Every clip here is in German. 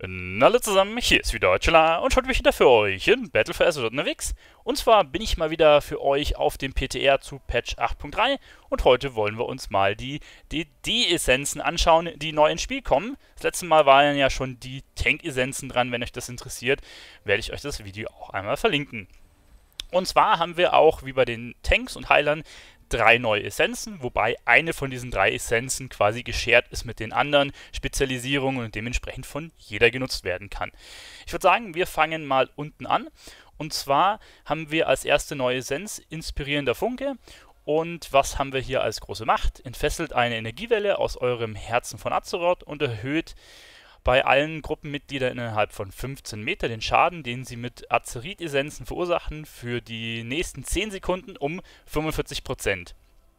Hallo zusammen, hier ist wieder Deutschela und heute bin ich wieder für euch in Battle for Azeroth unterwegs. Und zwar bin ich mal wieder für euch auf dem PTR zu Patch 8.3 und heute wollen wir uns mal die DD-Essenzen anschauen, die neu ins Spiel kommen. Das letzte Mal waren ja schon die Tank-Essenzen dran, wenn euch das interessiert, werde ich euch das Video auch einmal verlinken. Und zwar haben wir auch, wie bei den Tanks und Heilern, 3 neue Essenzen, wobei eine von diesen 3 Essenzen quasi geshared ist mit den anderen Spezialisierungen und dementsprechend von jeder genutzt werden kann. Ich würde sagen, wir fangen mal unten an. Und zwar haben wir als erste neue Essenz Inspirierender Funke. Und was haben wir hier als große Macht? Entfesselt eine Energiewelle aus eurem Herzen von Azeroth und erhöht bei allen Gruppenmitgliedern innerhalb von 15 Meter den Schaden, den sie mit Azerit-Essenzen verursachen, für die nächsten 10 Sekunden um 45%.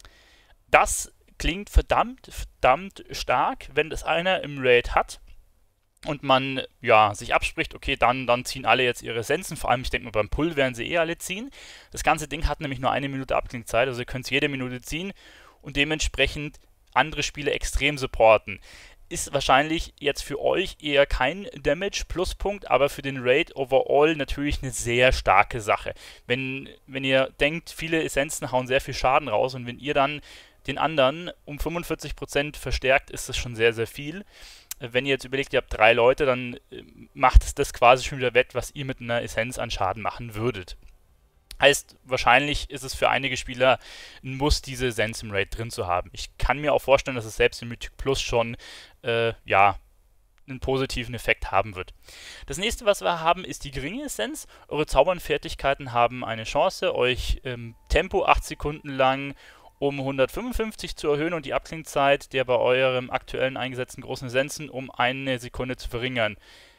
Das klingt verdammt stark, wenn das einer im Raid hat und man ja sich abspricht, okay, dann ziehen alle jetzt ihre Essenzen, vor allem ich denke mal beim Pull werden sie alle ziehen. Das ganze Ding hat nämlich nur 1 Minute Abklingzeit, also ihr könnt es jede Minute ziehen und dementsprechend andere Spieler extrem supporten. Ist wahrscheinlich jetzt für euch eher kein Damage-Pluspunkt, aber für den Raid overall natürlich eine sehr starke Sache. Wenn ihr denkt, viele Essenzen hauen sehr viel Schaden raus und wenn ihr dann den anderen um 45% verstärkt, ist das schon sehr, sehr viel. Wenn ihr jetzt überlegt, ihr habt 3 Leute, dann macht es das quasi schon wieder wett, was ihr mit einer Essenz an Schaden machen würdet. Heißt, wahrscheinlich ist es für einige Spieler ein Muss, diese Essenz im Raid drin zu haben. Ich kann mir auch vorstellen, dass es selbst im Mythic Plus schon, ja, einen positiven Effekt haben wird. Das nächste, was wir haben, ist die geringe Essenz. Eure Zaubernfertigkeiten haben eine Chance, euch Tempo 8 Sekunden lang um 155 zu erhöhen und die Abklingzeit der bei eurem aktuellen eingesetzten großen Essenzen um 1 Sekunde zu verringern.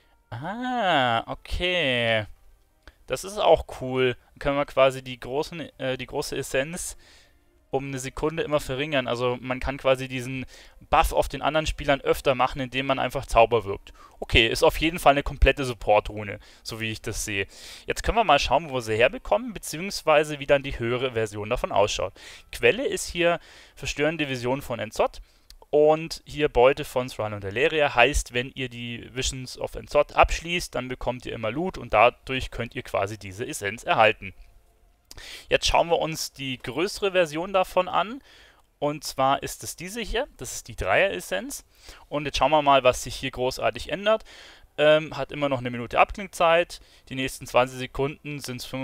Ah, okay. Das ist auch cool. Dann können wir quasi die große Essenz um 1 Sekunde immer verringern. Also man kann quasi diesen Buff auf den anderen Spielern öfter machen, indem man einfach Zauber wirkt. Okay, ist auf jeden Fall eine komplette Support-Rune, so wie ich das sehe. Jetzt können wir mal schauen, wo wir sie herbekommen, beziehungsweise wie dann die höhere Version davon ausschaut. Quelle ist hier verstörende Vision von Enzot. Und hier Beute von Thran und Daleria heißt, wenn ihr die Visions of Enzot abschließt, dann bekommt ihr immer Loot und dadurch könnt ihr quasi diese Essenz erhalten. Jetzt schauen wir uns die größere Version davon an. Und zwar ist es diese hier, das ist die Dreier-Essenz. Und jetzt schauen wir mal, was sich hier großartig ändert. Hat immer noch 1 Minute Abklingzeit. Die nächsten 20 Sekunden sind es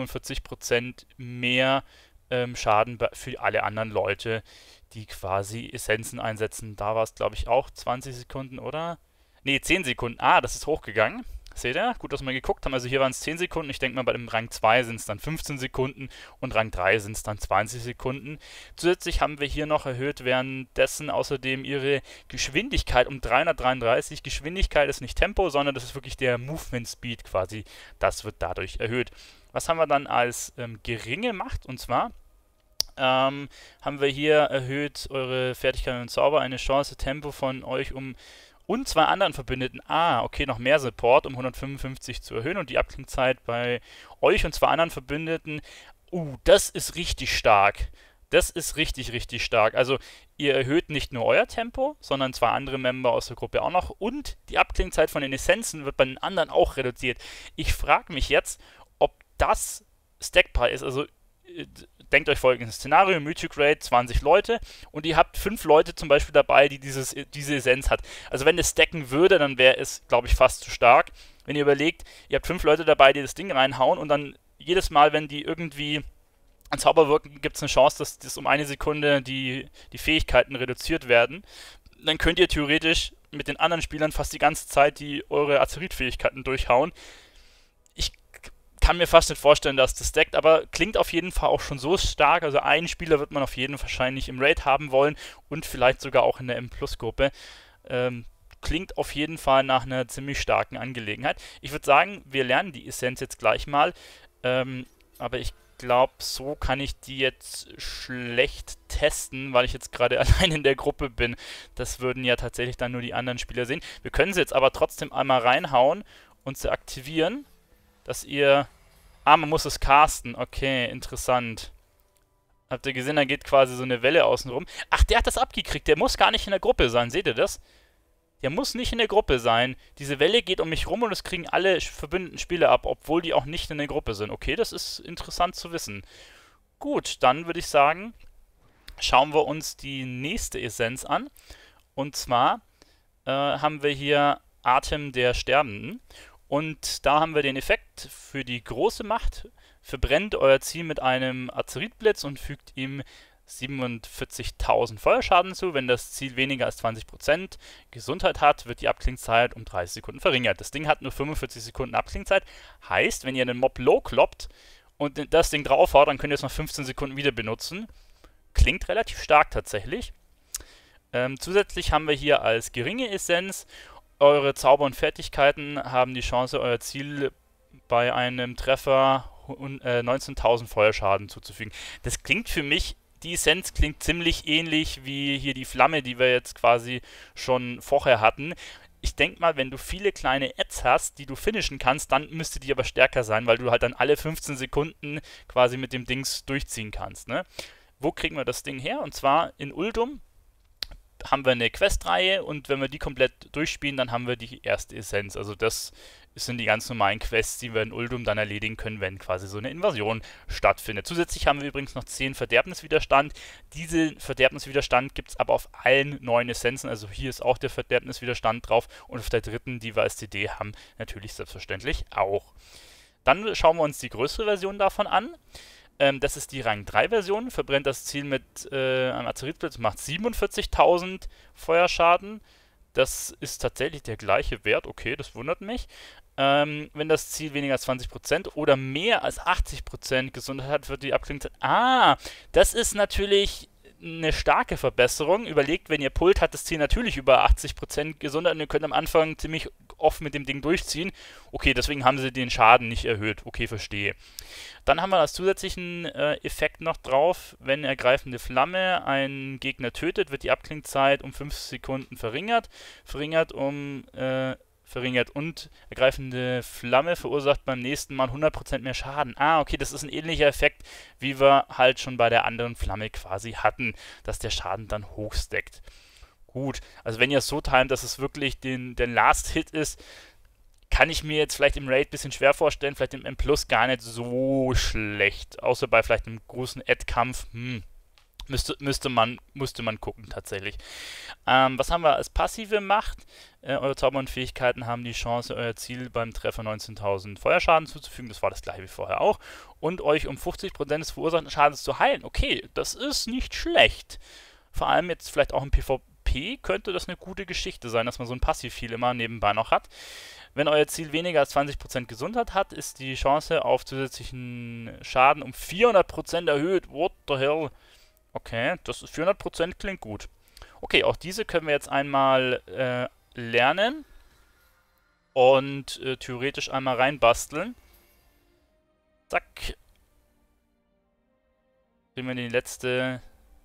45% mehr Schaden für alle anderen Leute, die quasi Essenzen einsetzen. Da war es, glaube ich, auch 20 Sekunden, oder? Ne, 10 Sekunden. Ah, das ist hochgegangen. Seht ihr? Gut, dass wir geguckt haben. Also hier waren es 10 Sekunden. Ich denke mal, bei dem Rang 2 sind es dann 15 Sekunden und Rang 3 sind es dann 20 Sekunden. Zusätzlich haben wir hier noch erhöht währenddessen außerdem ihre Geschwindigkeit um 333. Geschwindigkeit ist nicht Tempo, sondern das ist wirklich der Movement Speed quasi. Das wird dadurch erhöht. Was haben wir dann als geringe Macht? Und zwar haben wir hier erhöht eure Fertigkeiten und Zauber, eine Chance, Tempo von euch und 2 anderen Verbündeten, okay, noch mehr Support, um 155 zu erhöhen und die Abklingzeit bei euch und 2 anderen Verbündeten, das ist richtig stark. Das ist richtig, richtig stark. Also ihr erhöht nicht nur euer Tempo, sondern 2 andere Member aus der Gruppe auch noch und die Abklingzeit von den Essenzen wird bei den anderen auch reduziert. Ich frage mich jetzt, ob das stackbar ist. Also denkt euch folgendes Szenario, Mythic Raid, 20 Leute und ihr habt 5 Leute zum Beispiel dabei, die diese Essenz hat. Also wenn es stacken würde, dann wäre es, glaube ich, fast zu stark. Wenn ihr überlegt, ihr habt 5 Leute dabei, die das Ding reinhauen und dann jedes Mal, wenn die irgendwie ein Zauber wirken, gibt es eine Chance, dass das um 1 Sekunde die Fähigkeiten reduziert werden. Dann könnt ihr theoretisch mit den anderen Spielern fast die ganze Zeit eure Azerit-Fähigkeiten durchhauen. Ich kann mir fast nicht vorstellen, dass das stackt, aber klingt auf jeden Fall auch schon so stark. Also einen Spieler wird man auf jeden Fall wahrscheinlich im Raid haben wollen und vielleicht sogar auch in der M-Plus-Gruppe. Klingt auf jeden Fall nach einer ziemlich starken Angelegenheit. Ich würde sagen, wir lernen die Essenz jetzt gleich mal. Aber ich glaube, so kann ich die jetzt schlecht testen, weil ich jetzt gerade allein in der Gruppe bin. Das würden ja tatsächlich dann nur die anderen Spieler sehen. Wir können sie jetzt aber trotzdem einmal reinhauen und sie aktivieren, dass ihr... man muss es casten. Okay, interessant. Habt ihr gesehen, da geht quasi so eine Welle außen rum. Ach, der hat das abgekriegt. Der muss gar nicht in der Gruppe sein. Seht ihr das? Der muss nicht in der Gruppe sein. Diese Welle geht um mich rum und es kriegen alle verbündeten Spieler ab, obwohl die auch nicht in der Gruppe sind. Okay, das ist interessant zu wissen. Gut, dann würde ich sagen, schauen wir uns die nächste Essenz an. Und zwar haben wir hier Atem der Sterbenden. Und da haben wir den Effekt für die große Macht. Verbrennt euer Ziel mit einem Azeritblitz und fügt ihm 47.000 Feuerschaden zu. Wenn das Ziel weniger als 20% Gesundheit hat, wird die Abklingzeit um 30 Sekunden verringert. Das Ding hat nur 45 Sekunden Abklingzeit. Heißt, wenn ihr einen Mob low kloppt und das Ding draufhaut, dann könnt ihr es noch 15 Sekunden wieder benutzen. Klingt relativ stark tatsächlich. Zusätzlich haben wir hier als geringe Essenz: eure Zauber und Fertigkeiten haben die Chance, euer Ziel bei einem Treffer 19.000 Feuerschaden zuzufügen. Das klingt für mich, die Essenz klingt ziemlich ähnlich wie hier die Flamme, die wir jetzt quasi schon vorher hatten. Ich denke mal, wenn du viele kleine Ads hast, die du finishen kannst, dann müsste die aber stärker sein, weil du halt dann alle 15 Sekunden quasi mit dem Dings durchziehen kannst, ne? Wo kriegen wir das Ding her? Und zwar in Uldum haben wir eine Questreihe und wenn wir die komplett durchspielen, dann haben wir die erste Essenz. Also das sind die ganz normalen Quests, die wir in Uldum dann erledigen können, wenn quasi so eine Invasion stattfindet. Zusätzlich haben wir übrigens noch 10 Verderbniswiderstand. Diesen Verderbniswiderstand gibt es aber auf allen 9 Essenzen. Also hier ist auch der Verderbniswiderstand drauf und auf der dritten, die wir als DD haben, natürlich selbstverständlich auch. Dann schauen wir uns die größere Version davon an. Das ist die Rang 3 Version, verbrennt das Ziel mit einem Azeritblitz, macht 47.000 Feuerschaden. Das ist tatsächlich der gleiche Wert, okay, das wundert mich. Wenn das Ziel weniger als 20% oder mehr als 80% Gesundheit hat, wird die Abklingzeit... Ah, das ist natürlich eine starke Verbesserung. Überlegt, wenn ihr pullt, hat das Ziel natürlich über 80% Gesundheit und ihr könnt am Anfang ziemlich oft mit dem Ding durchziehen. Okay, deswegen haben sie den Schaden nicht erhöht. Okay, verstehe. Dann haben wir als zusätzlichen Effekt noch drauf: wenn ergreifende Flamme einen Gegner tötet, wird die Abklingzeit um 5 Sekunden verringert. Verringert und ergreifende Flamme verursacht beim nächsten Mal 100% mehr Schaden. Ah, okay, das ist ein ähnlicher Effekt, wie wir halt schon bei der anderen Flamme quasi hatten, dass der Schaden dann hochsteckt. Gut, also wenn ihr es so timet, dass es wirklich der Last-Hit ist, kann ich mir jetzt vielleicht im Raid ein bisschen schwer vorstellen, vielleicht im M+ gar nicht so schlecht, außer bei vielleicht einem großen Ad-Kampf, musste man gucken tatsächlich. Was haben wir als passive Macht? Eure Zauber und Fähigkeiten haben die Chance, euer Ziel beim Treffer 19.000 Feuerschaden zuzufügen. Das war das gleiche wie vorher auch. Und euch um 50% des verursachten Schadens zu heilen. Okay, das ist nicht schlecht. Vor allem jetzt vielleicht auch im PvP könnte das eine gute Geschichte sein, dass man so ein Passiv-Heal immer nebenbei noch hat. Wenn euer Ziel weniger als 20% Gesundheit hat, ist die Chance auf zusätzlichen Schaden um 400% erhöht. What the hell? Okay, das ist 400% klingt gut. Okay, auch diese können wir jetzt einmal lernen und theoretisch einmal reinbasteln. Zack. Kriegen wir die letzte...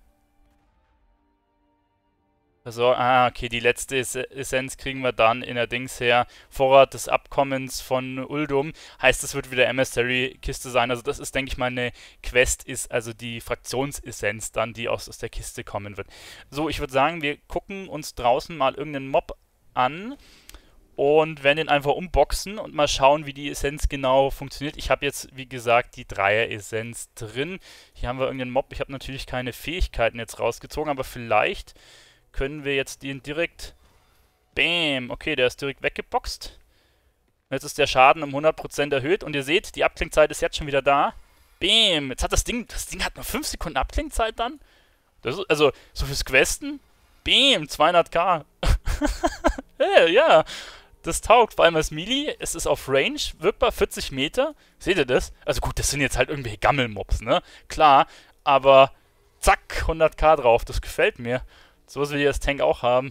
Also, okay, die letzte Essenz kriegen wir dann in der Dings her. Vorrat des Abkommens von Uldum. Heißt, es wird wieder Emissary-Kiste sein. Also das ist, denke ich mal, eine Quest, ist also die Fraktionsessenz dann, die aus der Kiste kommen wird. So, ich würde sagen, wir gucken uns draußen mal irgendeinen Mob an und werden den einfach unboxen und mal schauen, wie die Essenz genau funktioniert. Ich habe jetzt, wie gesagt, die Dreier-Essenz drin. Hier haben wir irgendeinen Mob. Ich habe natürlich keine Fähigkeiten jetzt rausgezogen, aber vielleicht können wir jetzt den direkt... Bam! Okay, der ist direkt weggeboxt. Jetzt ist der Schaden um 100% erhöht und ihr seht, die Abklingzeit ist jetzt schon wieder da. Bam! Jetzt hat das Ding hat nur 5 Sekunden Abklingzeit dann. Das ist, also, so fürs Questen. Bam! 200k. Ja, das taugt. Vor allem als Melee. Es ist auf Range, wirkbar 40 Meter. Seht ihr das? Also gut, das sind jetzt halt irgendwelche Gammelmobs, ne? Klar, aber zack, 100k drauf. Das gefällt mir. Sowas will ich als Tank auch haben.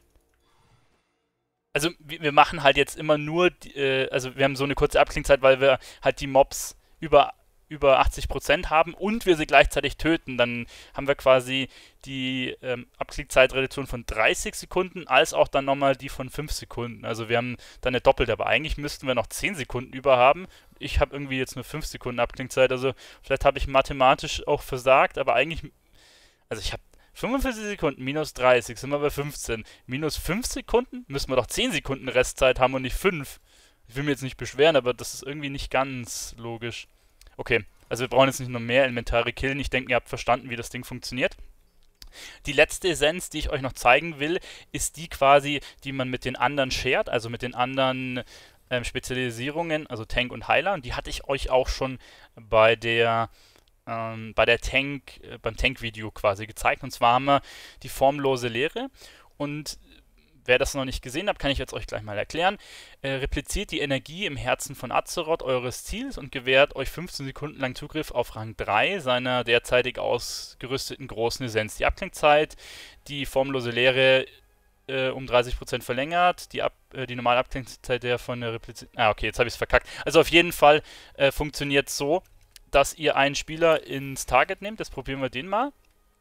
Also wir machen halt jetzt immer nur, also wir haben so eine kurze Abklingzeit, weil wir halt die Mobs über 80% haben und wir sie gleichzeitig töten. Dann haben wir quasi die Abklingzeitreduktion von 30 Sekunden, als auch dann nochmal die von 5 Sekunden. Also wir haben dann eine doppelte, aber eigentlich müssten wir noch 10 Sekunden über haben. Ich habe irgendwie jetzt nur 5 Sekunden Abklingzeit, also vielleicht habe ich mathematisch auch versagt, aber eigentlich, also ich habe 45 Sekunden minus 30, sind wir bei 15. Minus 5 Sekunden? Müssen wir doch 10 Sekunden Restzeit haben und nicht 5. Ich will mir jetzt nicht beschweren, aber das ist irgendwie nicht ganz logisch. Okay, also wir brauchen jetzt nicht noch mehr Elementare killen. Ich denke, ihr habt verstanden, wie das Ding funktioniert. Die letzte Essenz, die ich euch noch zeigen will, ist die quasi, die man mit den anderen shared, also mit den anderen Spezialisierungen, also Tank und Heiler. Und die hatte ich euch auch schon bei beim Tank-Video quasi gezeigt. Und zwar haben wir die formlose Leere. Und wer das noch nicht gesehen hat, kann ich jetzt euch gleich mal erklären. Repliziert die Energie im Herzen von Azeroth eures Ziels und gewährt euch 15 Sekunden lang Zugriff auf Rang 3 seiner derzeitig ausgerüsteten großen Essenz. Die Abklingzeit, die formlose Leere um 30% verlängert, die normale Abklingzeit der von der Replizierung. Ah, okay, jetzt habe ich es verkackt. Also auf jeden Fall funktioniert es so, dass ihr einen Spieler ins Target nehmt. Jetzt probieren wir den mal.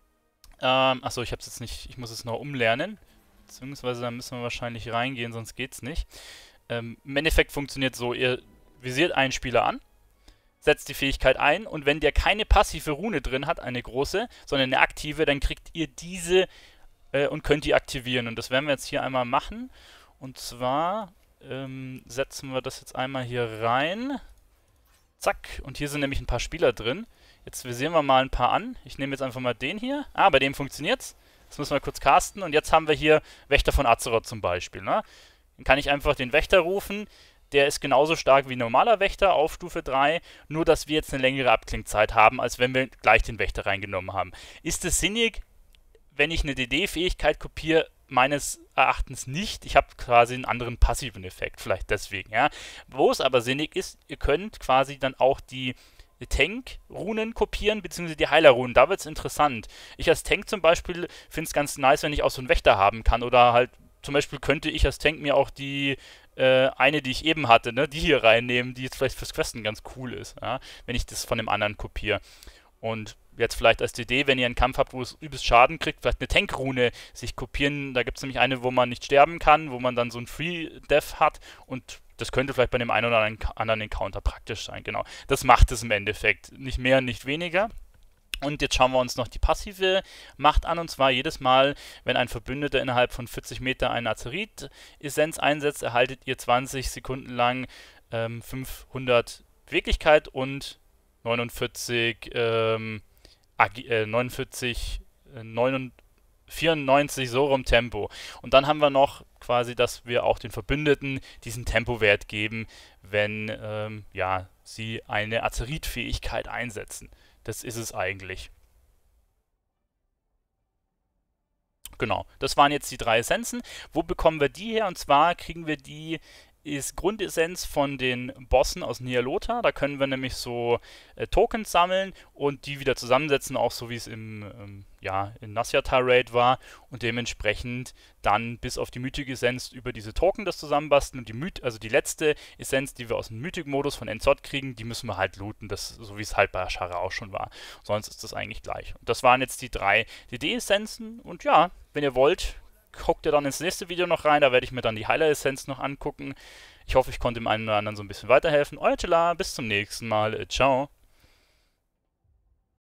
Achso, ich habe es jetzt nicht, ich muss es noch umlernen. Beziehungsweise da müssen wir wahrscheinlich reingehen, sonst geht's nicht. Im Endeffekt funktioniert so, ihr visiert einen Spieler an, setzt die Fähigkeit ein und wenn der keine passive Rune drin hat, eine große, sondern eine aktive, dann kriegt ihr diese und könnt die aktivieren. Und das werden wir jetzt hier einmal machen. Und zwar setzen wir das jetzt einmal hier rein. Zack. Und hier sind nämlich ein paar Spieler drin. Jetzt visieren wir mal ein paar an. Ich nehme jetzt einfach mal den hier. Ah, bei dem funktioniert's. Das müssen wir kurz casten. Und jetzt haben wir hier Wächter von Azeroth zum Beispiel. Ne? Dann kann ich einfach den Wächter rufen. Der ist genauso stark wie ein normaler Wächter auf Stufe 3. Nur, dass wir jetzt eine längere Abklingzeit haben, als wenn wir gleich den Wächter reingenommen haben. Ist es sinnig, wenn ich eine DD-Fähigkeit kopiere? Meines Erachtens nicht. Ich habe quasi einen anderen passiven Effekt. Vielleicht deswegen, ja. Wo es aber sinnig ist, ihr könnt quasi dann auch die Tank-Runen kopieren, beziehungsweise die Heiler-Runen. Da wird es interessant. Ich als Tank zum Beispiel finde es ganz nice, wenn ich auch so einen Wächter haben kann. Oder halt, zum Beispiel könnte ich als Tank mir auch die eine, die ich eben hatte, ne, die hier reinnehmen, die jetzt vielleicht fürs Questen ganz cool ist, ja, wenn ich das von dem anderen kopiere. Und jetzt vielleicht als DD, wenn ihr einen Kampf habt, wo es übelst Schaden kriegt, vielleicht eine Tank-Rune sich kopieren. Da gibt es nämlich eine, wo man nicht sterben kann, wo man dann so ein Free-Death hat und das könnte vielleicht bei dem einen oder anderen Encounter praktisch sein, genau. Das macht es im Endeffekt. Nicht mehr, nicht weniger. Und jetzt schauen wir uns noch die passive Macht an, und zwar jedes Mal, wenn ein Verbündeter innerhalb von 40 Meter eine Azerit-Essenz einsetzt, erhaltet ihr 20 Sekunden lang 500 Beweglichkeit und 94 94 so rum Tempo. Und dann haben wir noch quasi, dass wir auch den Verbündeten diesen Tempowert geben, wenn ja, sie eine Azerit-Fähigkeit einsetzen. Das ist es eigentlich. Genau, das waren jetzt die 3 Essenzen. Wo bekommen wir die her? Und zwar kriegen wir die Grundessenz von den Bossen aus Nyalotha. Da können wir nämlich so Tokens sammeln und die wieder zusammensetzen, auch so wie es im in Nasyatar Raid war, und dementsprechend dann bis auf die Mythic-Essenz über diese Token das zusammenbasteln. Und also die letzte Essenz, die wir aus dem Mythic-Modus von Enzot kriegen, die müssen wir halt looten, so wie es halt bei Ashara auch schon war. Sonst ist das eigentlich gleich. Und das waren jetzt die 3 DD-Essenzen und ja, wenn ihr wollt, guckt ihr dann ins nächste Video noch rein, da werde ich mir dann die Heiler-Essenz noch angucken. Ich hoffe, ich konnte dem einen oder anderen so ein bisschen weiterhelfen. Euer Tila, bis zum nächsten Mal. Ciao.